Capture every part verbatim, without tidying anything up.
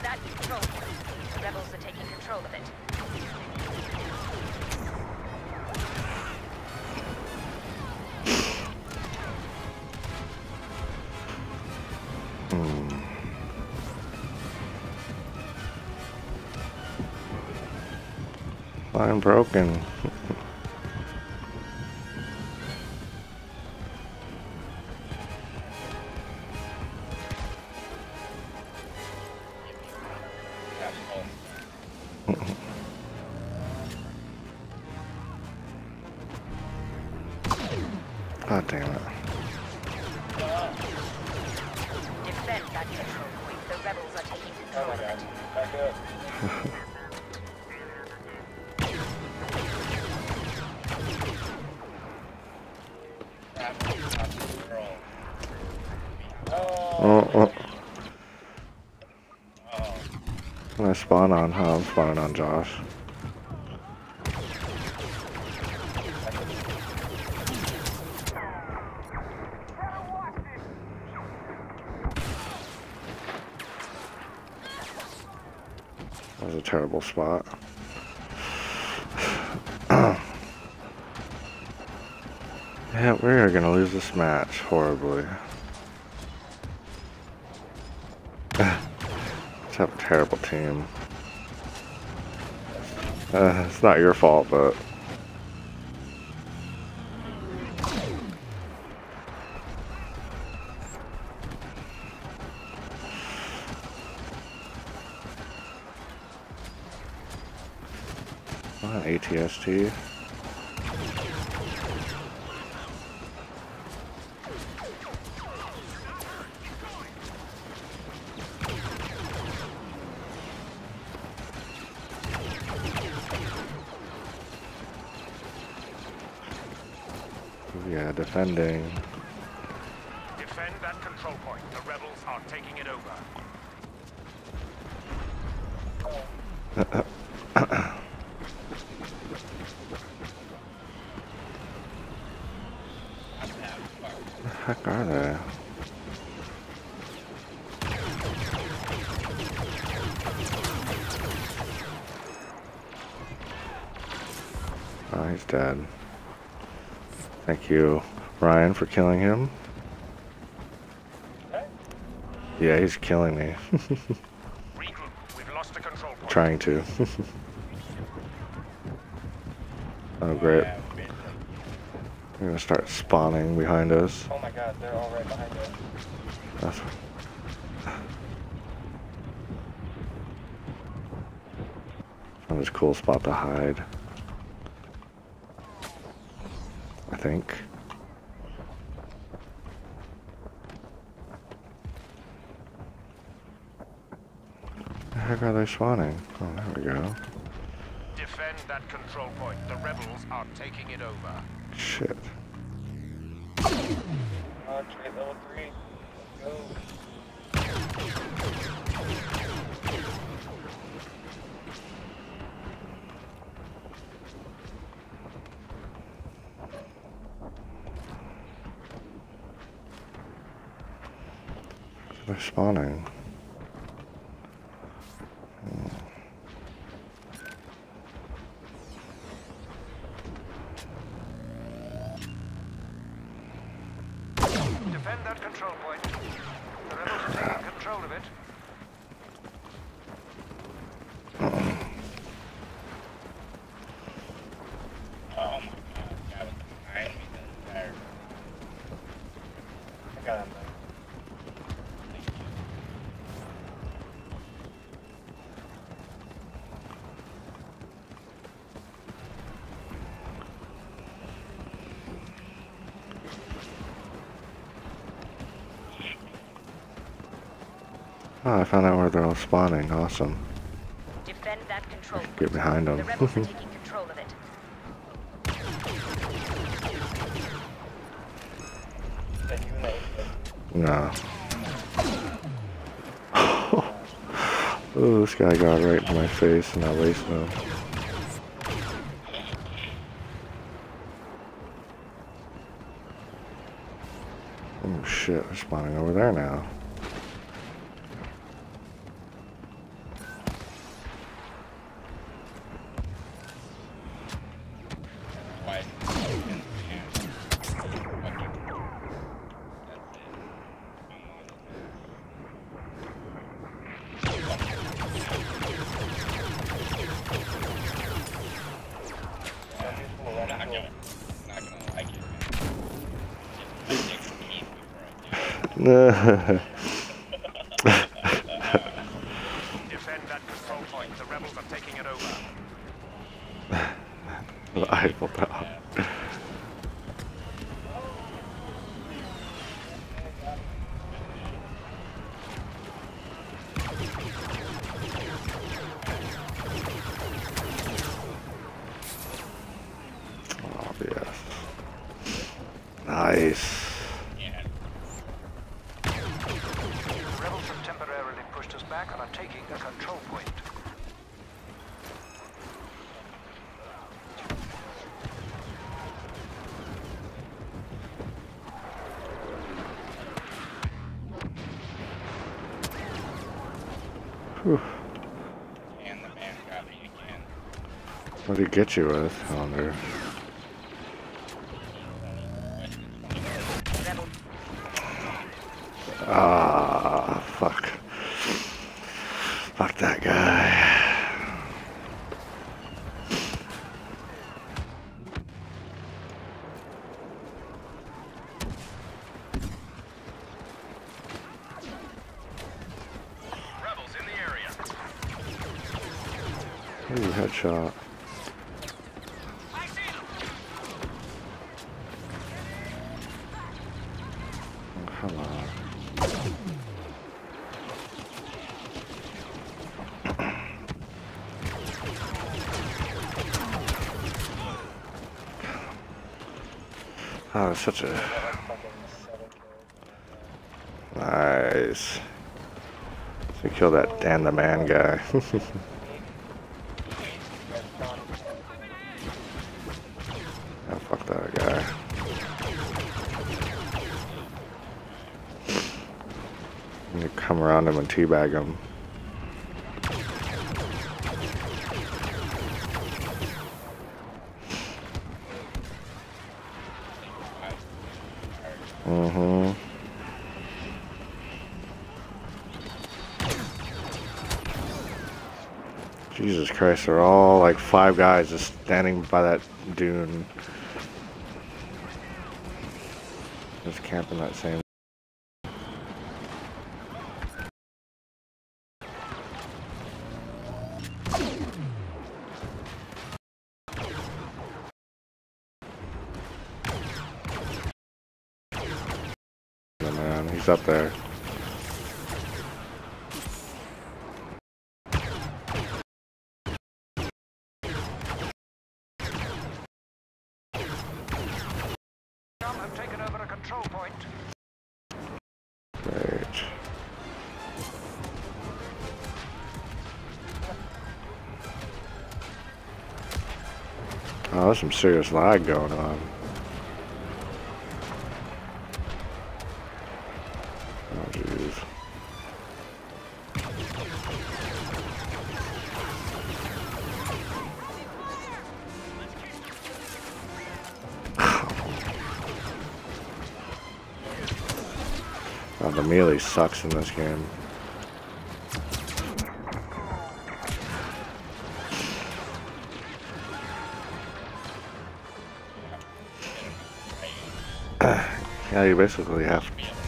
that control point. The rebels are taking control of it. Hmm. I'm broken. God damn it. Defend that control point. The rebels are taking control of it. Back up. Oh, oh. When I spawn on, huh? I'm spawning on Josh. That was a terrible spot. Yeah, we are gonna lose this match horribly. Let's have a terrible team. Uh, it's not your fault, but what an A T S T. Yeah, defending. Defend that control point. The rebels are taking it over. What the heck are they? Oh, he's dead. Thank you, Ryan, for killing him. Yeah, he's killing me. Regroup. We've lost the control point. Trying to. Oh, great. They're gonna start spawning behind us. Oh my god, they're all right behind us. That's... Found this cool spot to hide. I think. The heck are they spawning? Oh, there we go. Defend that control point. The rebels are taking it over. Shit. Oh, trait level three. Let's go. They're spawning. Defend that control point. The rebels are taking control of it. Oh my god, that was behind me the entire. I got him. Oh, I found out where they're all spawning. Awesome. Defend that control point. Get behind them. The rebels are taking control of it. No. Oh, this guy got right in my face and I wasted him. Oh shit, they're spawning over there now. Defend that control point. The rebels are taking it over. The Eiffel Tower. Oh, yes. Nice. The rebels have temporarily pushed us back and are taking a control point. Whew. And the man got me again. What did he get you with? I wonder. Rebel. Ah, fuck. Fuck that guy. Rebels in the area. Ooh, headshot. I see them. Oh, come on. Oh, it's such a nice. So kill that Dan the Man guy. Oh, fuck that guy. You come around him and teabag him. Mm-hmm. Jesus Christ, they're all like five guys just standing by that dune. Just camping that same. Man, he's up there. Some have taken over a control point. Great. Oh, there's some serious lag going on. Oh, jeez. Oh, the melee sucks in this game. Yeah, you basically have.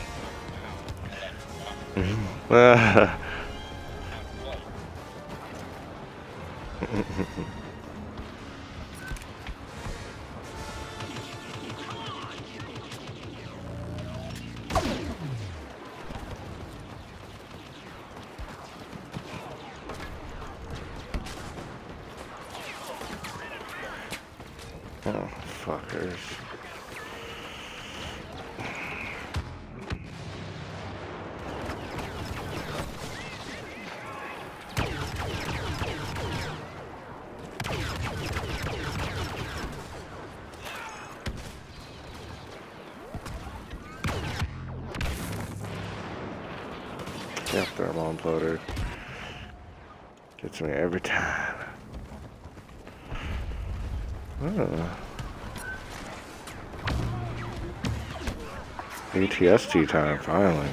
Oh, fuckers. Yeah, thermal imploder. Gets me every time. Oh. A T S T time, finally.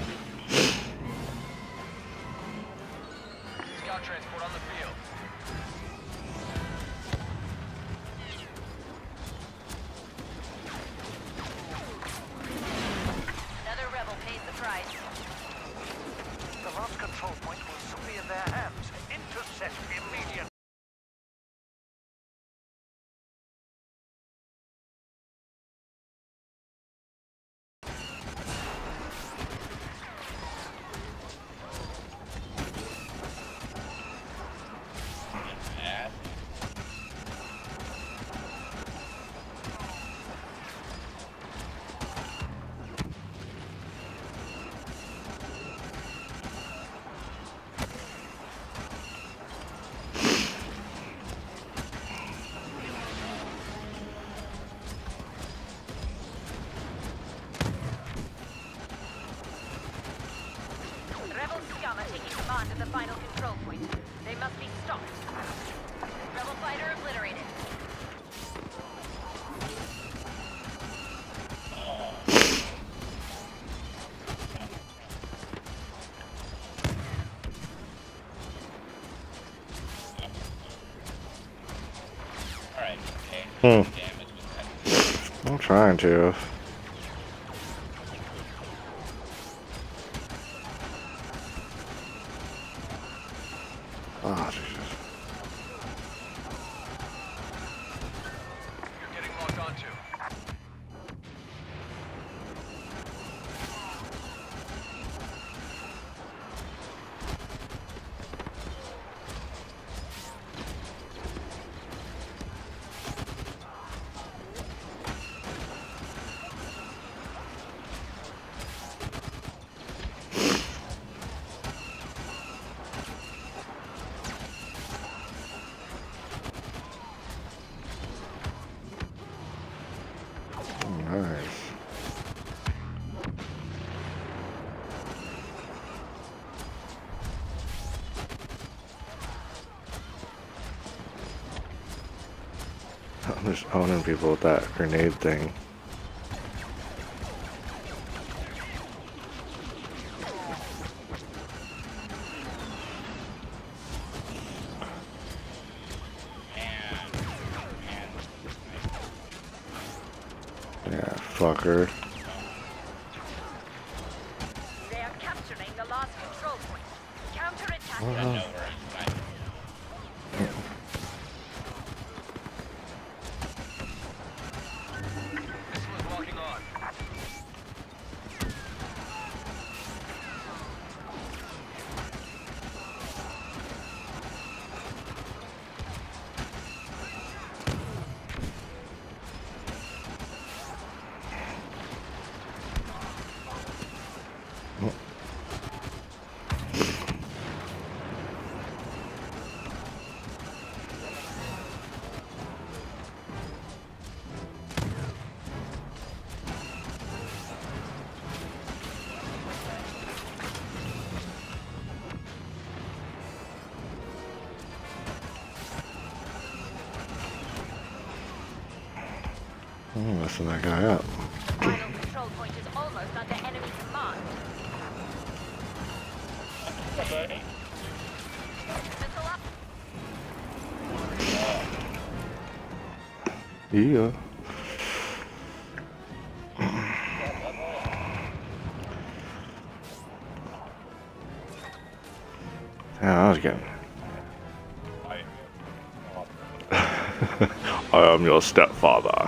Scout transport on the field. Another rebel pays the price. Hmm. damage with that. I'm trying to. Oh, Jesus. You're getting locked onto. Nice. I'm just owning people with that grenade thing. Yeah, fucker. They are capturing the last control point. Counterattack. I know where I'm Missiles locking on. I'm messing that guy up. Final control point is almost under enemy command. Missile up. Yeah. Yeah, I was getting. I am your stepfather.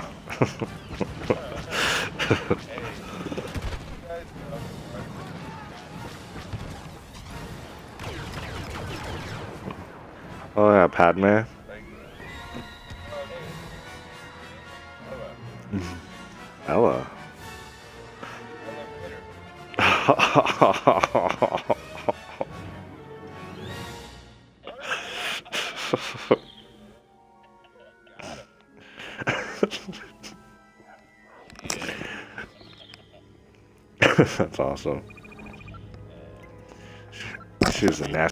Oh yeah, Padme. Ella. That's awesome. She's a nasty